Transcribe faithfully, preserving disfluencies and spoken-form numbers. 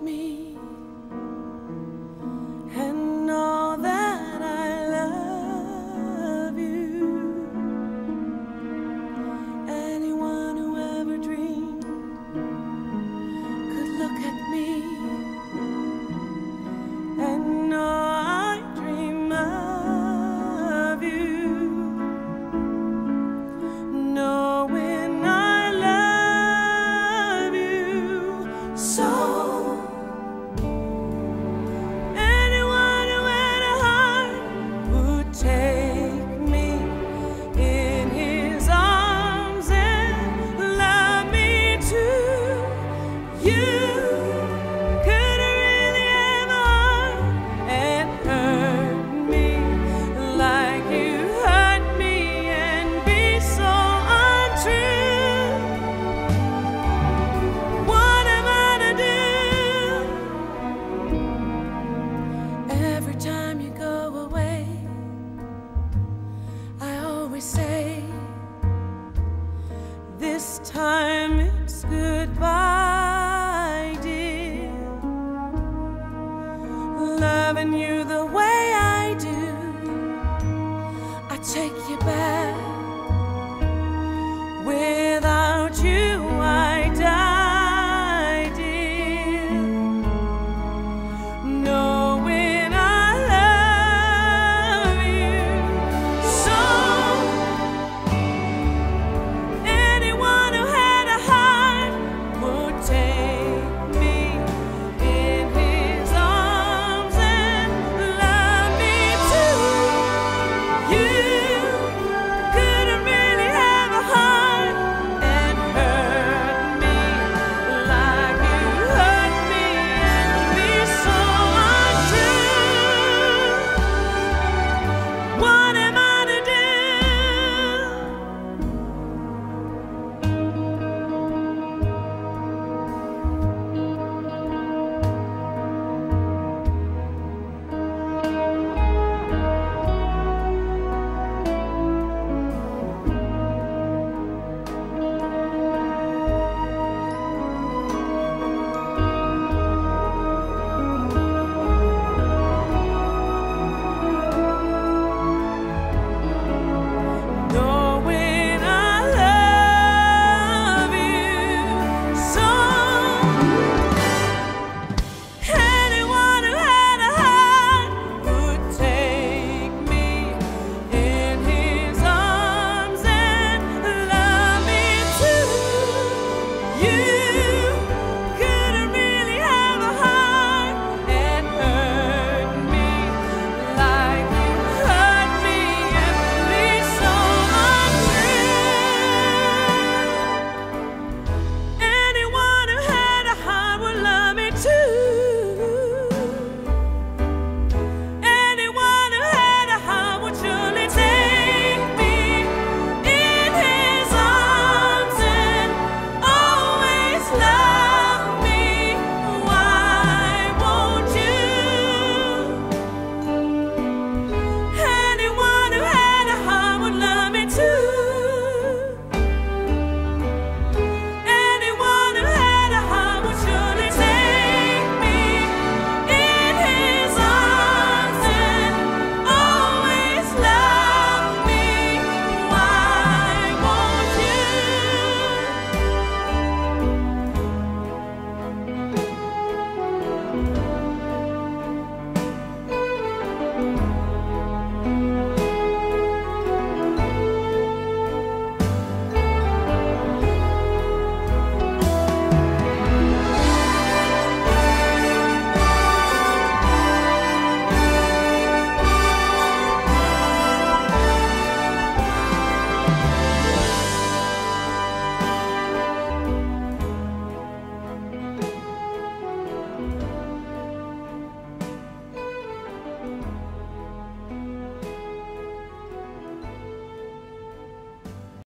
me and know that I love you. Anyone who ever dreamed could look at me and know I dream of you, knowing I love you so. Anyone who had a heart would take me in his arms and love me too. You could really have a heart and hurt me like you hurt me and be so untrue. What am I to do? Every time you go away, I always say, this time it's goodbye, dear. Loving you the way I do, I take you back